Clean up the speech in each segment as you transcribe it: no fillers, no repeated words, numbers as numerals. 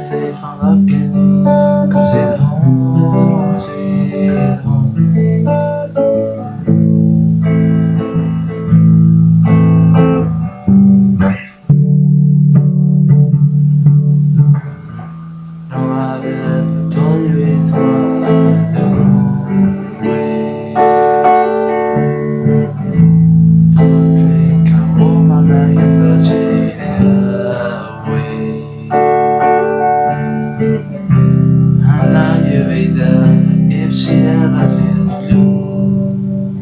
safe I'm looking. Come sweet home, sweet home. No, I've ever told you it's what the wrong way. Don't think I want my life and put you away. I know you'll be there if she ever feels blue.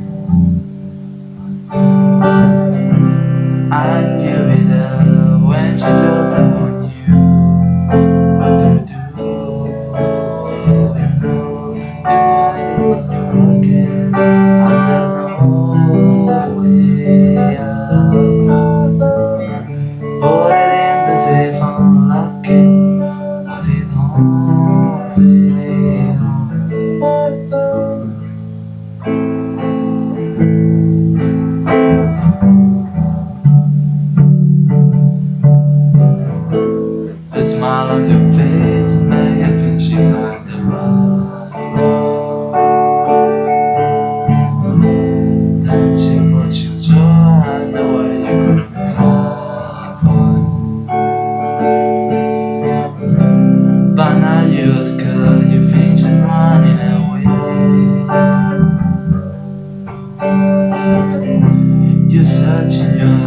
I knew you'll be there when she feels I want you. What do you do? You know, you're walking, and there's no way out. Put it in the safe, unlock it. Was it home? Was it home? The smile on your face may have been she like the right. Then she put you joy the way you couldn't fly for. But now you're scared, you think she's running away. You're searching your